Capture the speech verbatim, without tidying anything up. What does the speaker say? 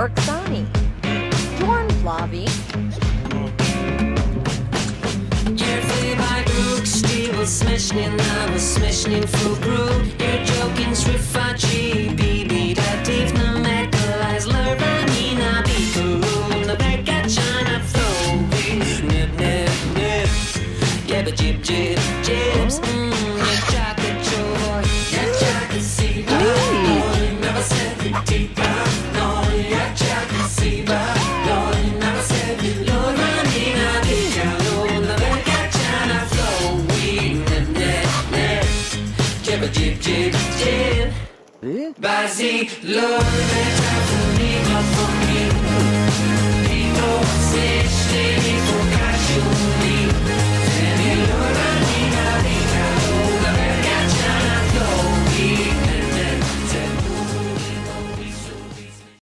Roxani. Dorn Flavi. Smashing, I was smashing for group. You're joking, Srifachi, Bibi, that if no metalize, Lervanina, Biku, the back at China flow. Nip, nip, nip. Yeah, but jib, jib, jibs. Mmm, yeah, chocolate joy. Yeah, chocolate see, no, never said you deep. No, yeah, chocolate see, no, never said you Lervanina, Biku, the back at China flow. Jib, jib, jib. Vas-y, l'eau métaphorique pour nous. Pino, c'est chez les faux cachouni.